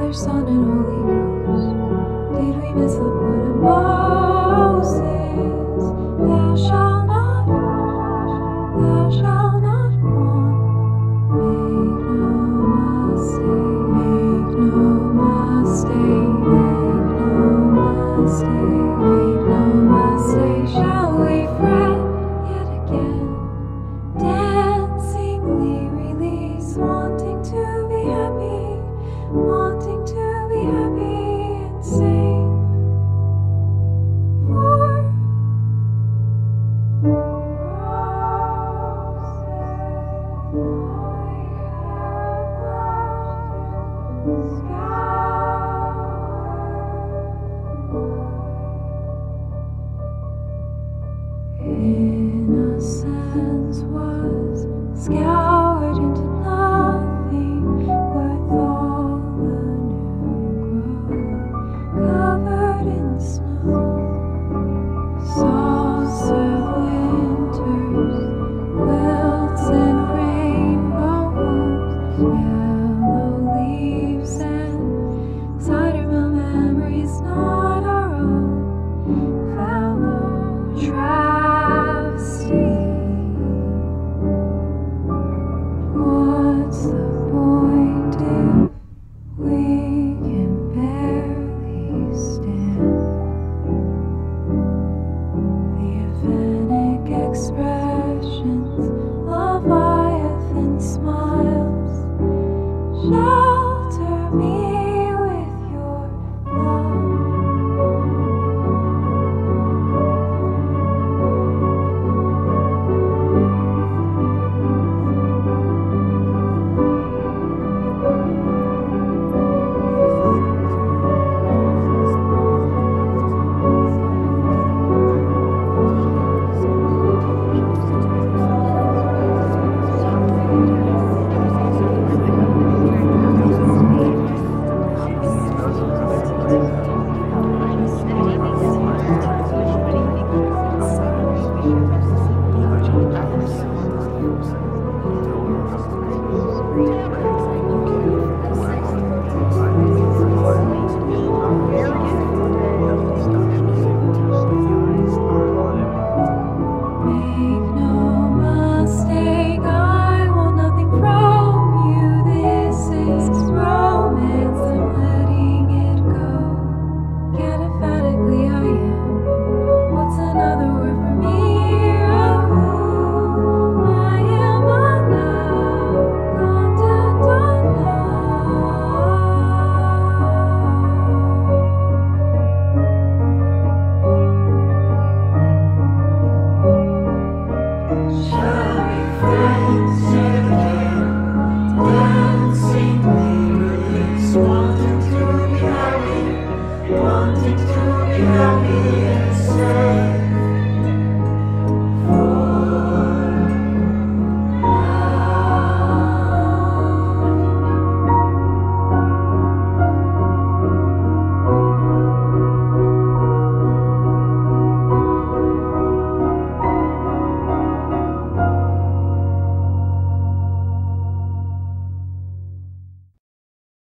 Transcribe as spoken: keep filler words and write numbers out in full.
Father, Son, and Holy Ghost. Did we miss the point of Moses? Thou shalt not, thou shalt not want. Make no mistake, make no mistake, make no mistake, make no mistake. Shall we fret yet again? Dancingly release, wanting to be happy, wanting to be happy and safe. For Innocence was scoured into nothing worth all the new growth, covered in snow. Saucer winters, quilts and rainbows, yellow leaves and cider mill memories not our own. Fellow travesty. What's the point if we can barely stand? The aphanic expressions, Leviathan smiles. Shelter me with your love. Make no mistake, I want nothing from you. This is romance, I'm letting it go. Cataphatically I am. What's another word for me? Oh, I am a now, content Shall we friends again? Dancingly release, wanting to be happy, wanting to be happy.